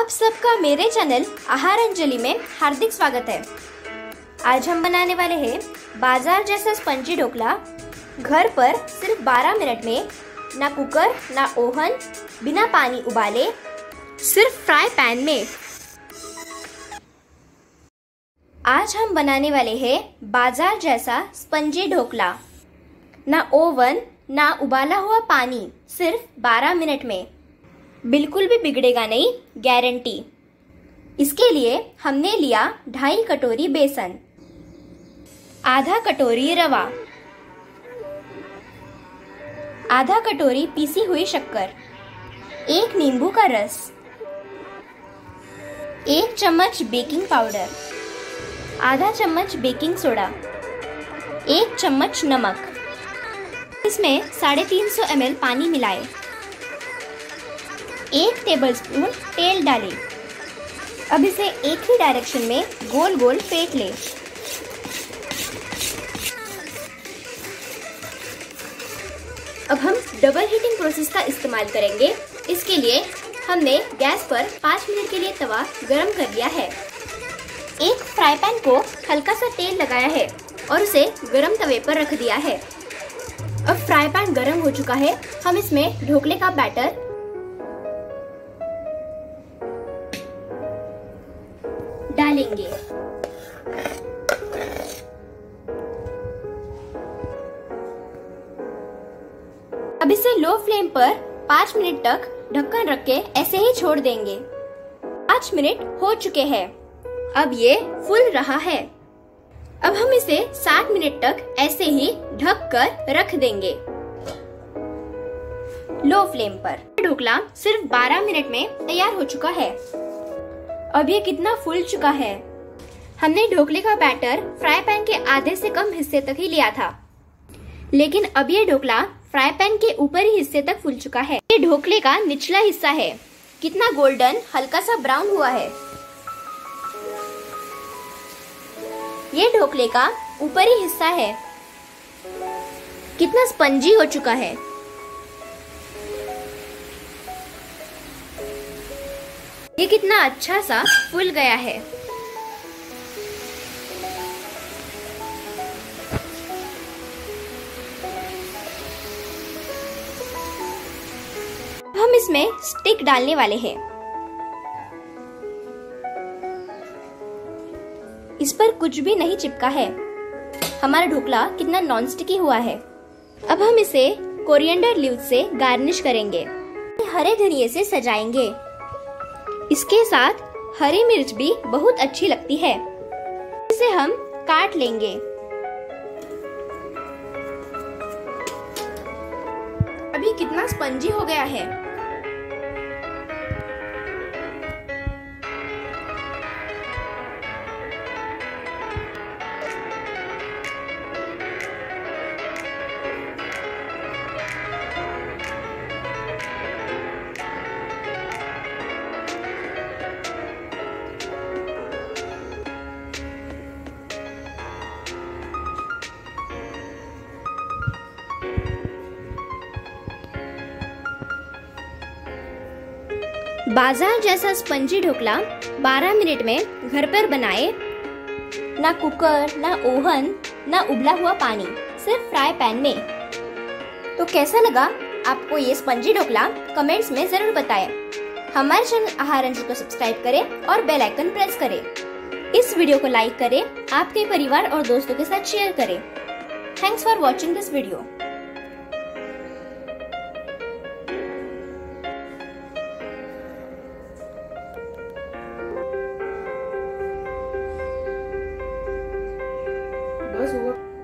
आप सबका मेरे चैनल आहार अंजलि में हार्दिक स्वागत है। आज हम बनाने वाले हैं बाजार जैसा स्पंजी ढोकला। घर पर सिर्फ 12 मिनट में, ना कुकर ना ओवन, बिना पानी उबाले, सिर्फ फ्राई पैन में। आज हम बनाने वाले हैं बाजार जैसा स्पंजी ढोकला। ना ओवन ना उबाला हुआ पानी, सिर्फ 12 मिनट में। बिल्कुल भी बिगड़ेगा नहीं, गारंटी। इसके लिए हमने लिया 2.5 कटोरी बेसन, आधा कटोरी रवा, आधा कटोरी पीसी हुई शक्कर, 1 नींबू का रस, 1 चम्मच बेकिंग पाउडर, आधा चम्मच बेकिंग सोडा, 1 चम्मच नमक। इसमें 350 ml पानी मिलाएं। 1 टेबलस्पून तेल डालें। अब इसे एक ही डायरेक्शन में गोल गोल फेंट लें। अब हम डबल हीटिंग प्रोसेस का इस्तेमाल करेंगे। इसके लिए हमने गैस पर 5 मिनट के लिए तवा गरम कर लिया है। एक फ्राई पैन को हल्का सा तेल लगाया है और उसे गरम तवे पर रख दिया है। अब फ्राई पैन गरम हो चुका है। हम इसमें ढोकले का बैटर डालेंगे। अब इसे लो फ्लेम पर 5 मिनट तक ढक्कन रख के ऐसे ही छोड़ देंगे। 5 मिनट हो चुके हैं। अब ये फूल रहा है। अब हम इसे 60 मिनट तक ऐसे ही ढक कर रख देंगे लो फ्लेम पर। ढोकला सिर्फ 12 मिनट में तैयार हो चुका है। अब ये कितना फूल चुका है। हमने ढोकले का बैटर फ्राई पैन के आधे से कम हिस्से तक ही लिया था, लेकिन अब ये ढोकला फ्राई पैन के ऊपरी हिस्से तक फूल चुका है। ये ढोकले का निचला हिस्सा है, कितना गोल्डन हल्का सा ब्राउन हुआ है। ये ढोकले का ऊपरी हिस्सा है, कितना स्पंजी हो चुका है। ये कितना अच्छा सा फूल गया है। हम इसमें स्टिक डालने वाले हैं। इस पर कुछ भी नहीं चिपका है। हमारा ढोकला कितना नॉन स्टिकी हुआ है। अब हम इसे कोरिएंडर लीव्स से गार्निश करेंगे। हरे धनिये से सजाएंगे। इसके साथ हरी मिर्च भी बहुत अच्छी लगती है। इसे हम काट लेंगे। अभी कितना स्पंजी हो गया है। बाजार जैसा स्पंजी ढोकला 12 मिनट में घर पर बनाए। ना कुकर ना ओवन ना उबला हुआ पानी, सिर्फ फ्राई पैन में। तो कैसा लगा आपको ये स्पंजी ढोकला? कमेंट्स में जरूर बताएं। हमारे चैनल आहार अंजलि को सब्सक्राइब करें और बेल आइकन प्रेस करें। इस वीडियो को लाइक करें, आपके परिवार और दोस्तों के साथ शेयर करें। Thanks for watching this video. बस हुआ।